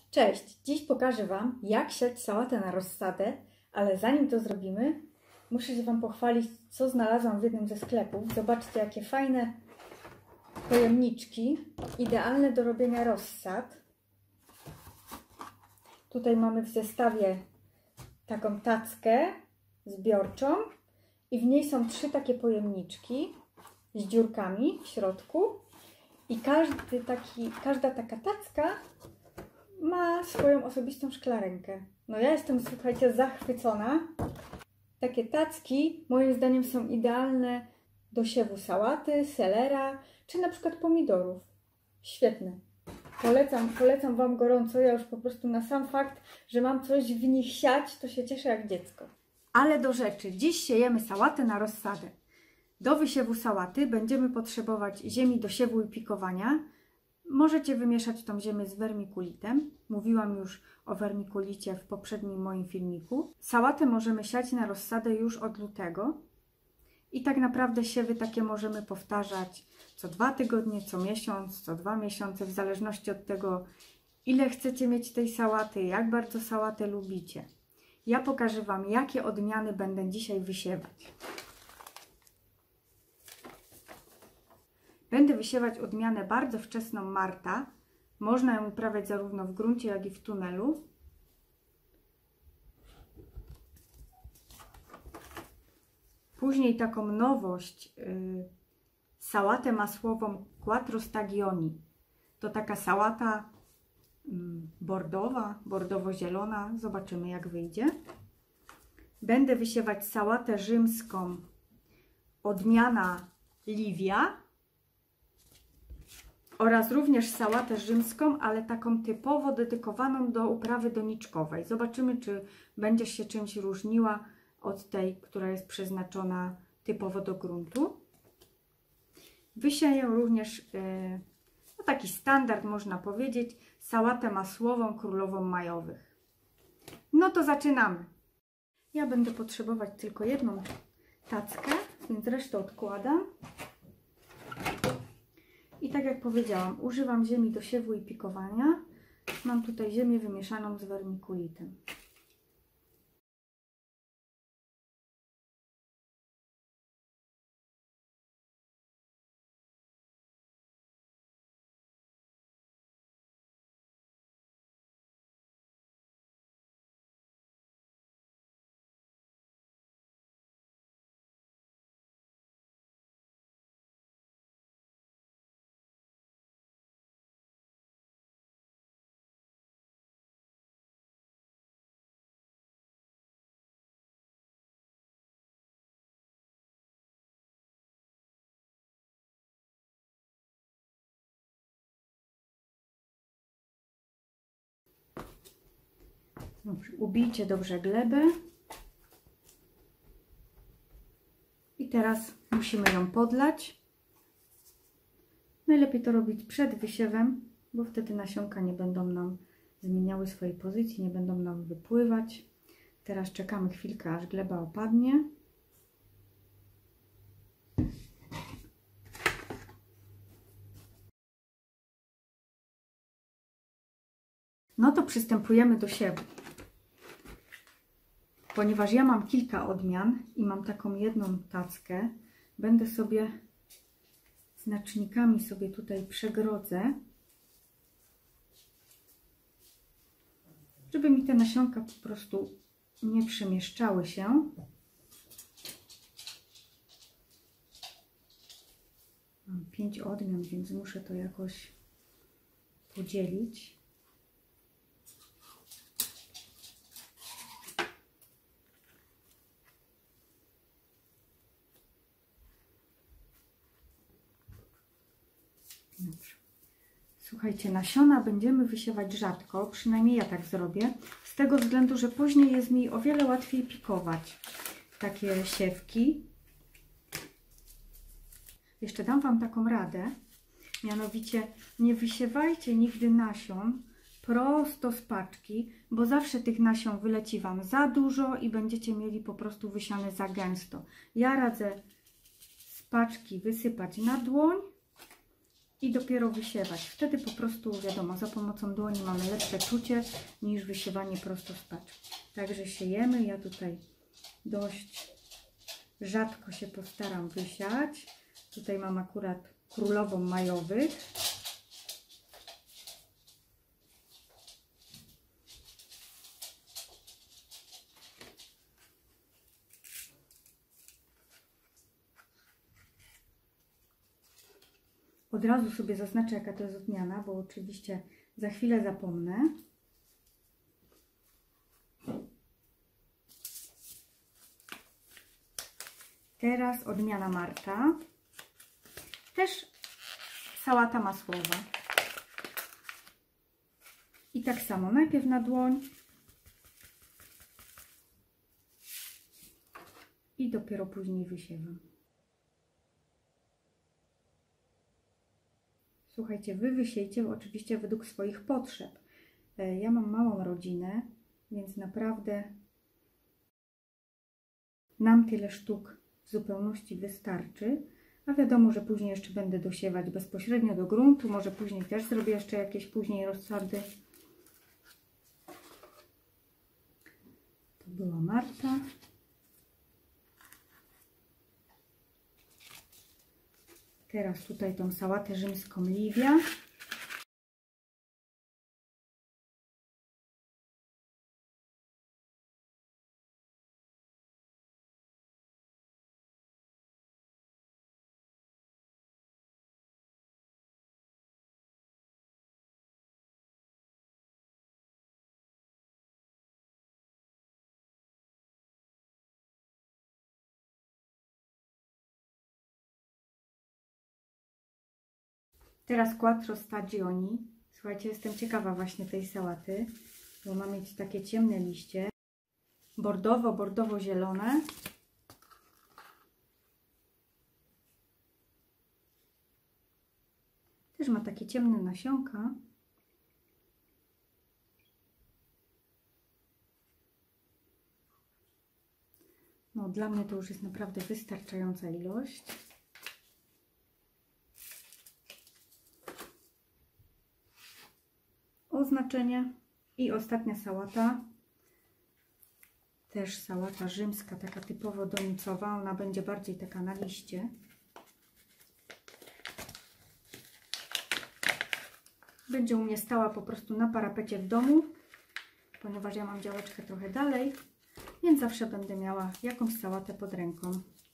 Cześć! Dziś pokażę Wam, jak siać sałatę na rozsadę, ale zanim to zrobimy, muszę się Wam pochwalić, co znalazłam w jednym ze sklepów. Zobaczcie, jakie fajne pojemniczki, idealne do robienia rozsad. Tutaj mamy w zestawie taką tackę zbiorczą i w niej są 3 takie pojemniczki z dziurkami w środku i każda taka tacka ma swoją osobistą szklarenkę. No ja jestem, słuchajcie, zachwycona. Takie tacki moim zdaniem są idealne do siewu sałaty, selera czy na przykład pomidorów. Świetne. Polecam Wam gorąco. Ja już po prostu na sam fakt, że mam coś w nich siać, to się cieszę jak dziecko. Ale do rzeczy. Dziś siejemy sałatę na rozsadę. Do wysiewu sałaty będziemy potrzebować ziemi do siewu i pikowania. Możecie wymieszać tą ziemię z wermikulitem. Mówiłam już o wermikulicie w poprzednim moim filmiku. Sałatę możemy siać na rozsadę już od lutego. I tak naprawdę siewy takie możemy powtarzać co 2 tygodnie, co miesiąc, co 2 miesiące, w zależności od tego, ile chcecie mieć tej sałaty, jak bardzo sałatę lubicie. Ja pokażę Wam, jakie odmiany będę dzisiaj wysiewać. Będę wysiewać odmianę bardzo wczesną Marta. Można ją uprawiać zarówno w gruncie, jak i w tunelu. Później taką nowość, sałatę masłową Quattro Stagioni. To taka sałata bordowa, bordowo-zielona. Zobaczymy, jak wyjdzie. Będę wysiewać sałatę rzymską, odmiana Livia. Oraz również sałatę rzymską, ale taką typowo dedykowaną do uprawy doniczkowej. Zobaczymy, czy będzie się czymś różniła od tej, która jest przeznaczona typowo do gruntu. Wysieję również no taki standard, można powiedzieć, sałatę masłową królową majowych. No to zaczynamy. Ja będę potrzebować tylko jedną tackę, więc resztę odkładam. I tak jak powiedziałam, używam ziemi do siewu i pikowania. Mam tutaj ziemię wymieszaną z wermikulitem. Dobrze, ubijcie dobrze glebę. I teraz musimy ją podlać. Najlepiej to robić przed wysiewem, bo wtedy nasionka nie będą nam zmieniały swojej pozycji, nie będą nam wypływać. Teraz czekamy chwilkę, aż gleba opadnie. No to przystępujemy do siewu. Ponieważ ja mam kilka odmian i mam taką jedną tackę, będę sobie znacznikami tutaj przegrodzę, żeby mi te nasionka po prostu nie przemieszczały się. Mam 5 odmian, więc muszę to jakoś podzielić. Dobrze. Słuchajcie, nasiona będziemy wysiewać rzadko, przynajmniej ja tak zrobię, z tego względu, że później jest mi o wiele łatwiej pikować takie siewki. Jeszcze dam Wam taką radę, mianowicie nie wysiewajcie nigdy nasion prosto z paczki, bo zawsze tych nasion wyleci Wam za dużo i będziecie mieli po prostu wysiane za gęsto. Ja radzę z paczki wysypać na dłoń i dopiero wysiewać. Wtedy po prostu, wiadomo, za pomocą dłoni mamy lepsze czucie niż wysiewanie prosto z paczki. Także siejemy. Ja tutaj dość rzadko się postaram wysiać. Tutaj mam akurat królową majowych. Od razu sobie zaznaczę, jaka to jest odmiana, bo oczywiście za chwilę zapomnę. Teraz odmiana Marta. Też sałata masłowa. I tak samo, najpierw na dłoń i dopiero później wysiewam. Słuchajcie, wy wysiejcie oczywiście według swoich potrzeb. Ja mam małą rodzinę, więc naprawdę nam tyle sztuk w zupełności wystarczy. A wiadomo, że później jeszcze będę dosiewać bezpośrednio do gruntu. Może później też zrobię jeszcze jakieś później rozsady. To była Marta. Teraz tutaj tą sałatę rzymską Livia. Teraz quattro stagioni. Słuchajcie, jestem ciekawa właśnie tej sałaty, bo ma mieć takie ciemne liście. Bordowo-zielone. Też ma takie ciemne nasionka. No, dla mnie to już jest naprawdę wystarczająca ilość. Oznaczenie. I ostatnia sałata. Też sałata rzymska, taka typowo donicowa. Ona będzie bardziej taka na liście. Będzie u mnie stała po prostu na parapecie w domu, ponieważ ja mam działeczkę trochę dalej, więc zawsze będę miała jakąś sałatę pod ręką.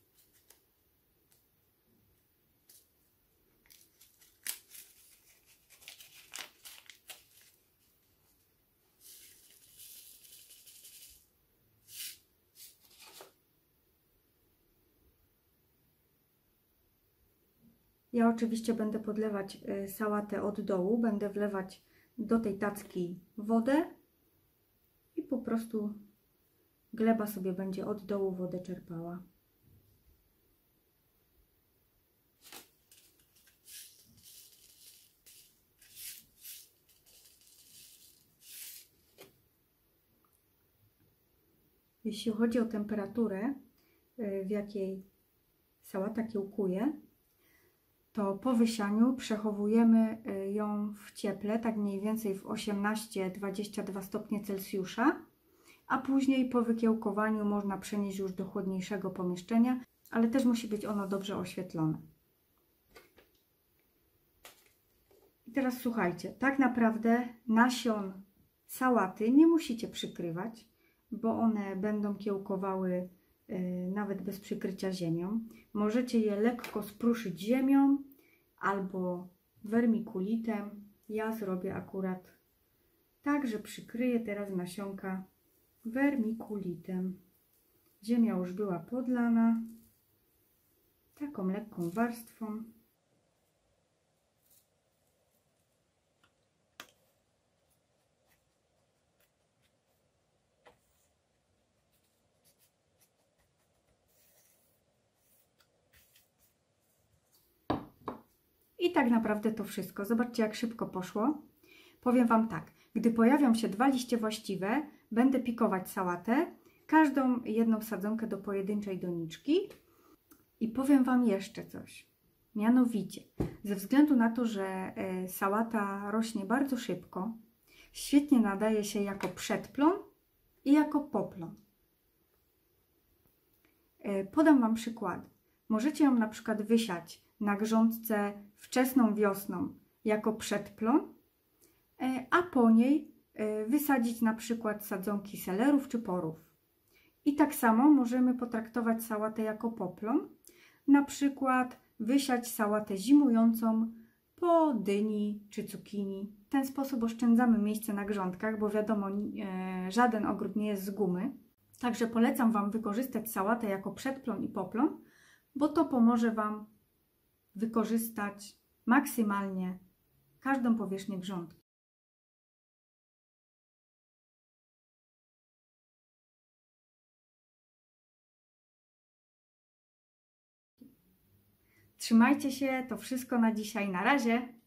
Ja oczywiście będę podlewać sałatę od dołu, będę wlewać do tej tacki wodę i po prostu gleba sobie będzie od dołu wodę czerpała. Jeśli chodzi o temperaturę, w jakiej sałata kiełkuje, to po wysianiu przechowujemy ją w cieple, tak mniej więcej w 18-22 stopnie Celsjusza, a później po wykiełkowaniu można przenieść już do chłodniejszego pomieszczenia, ale też musi być ono dobrze oświetlone. I teraz słuchajcie, tak naprawdę nasion sałaty nie musicie przykrywać, bo one będą kiełkowały nawet bez przykrycia ziemią. Możecie je lekko spruszyć ziemią albo wermikulitem. Ja zrobię akurat tak, że przykryję teraz nasionka wermikulitem. Ziemia już była podlana taką lekką warstwą. I tak naprawdę to wszystko. Zobaczcie, jak szybko poszło. Powiem Wam tak, gdy pojawią się 2 liście właściwe, będę pikować sałatę, każdą jedną sadzonkę do pojedynczej doniczki. I powiem Wam jeszcze coś. Mianowicie, ze względu na to, że sałata rośnie bardzo szybko, świetnie nadaje się jako przedplon i jako poplon. Podam Wam przykłady. Możecie ją na przykład wysiać na grządce wczesną wiosną jako przedplon, a po niej wysadzić na przykład sadzonki selerów czy porów. I tak samo możemy potraktować sałatę jako poplon, na przykład wysiać sałatę zimującą po dyni czy cukinii. W ten sposób oszczędzamy miejsce na grządkach, bo wiadomo, żaden ogród nie jest z gumy. Także polecam Wam wykorzystać sałatę jako przedplon i poplon, bo to pomoże Wam wykorzystać maksymalnie każdą powierzchnię grządki. Trzymajcie się, to wszystko na dzisiaj. Na razie!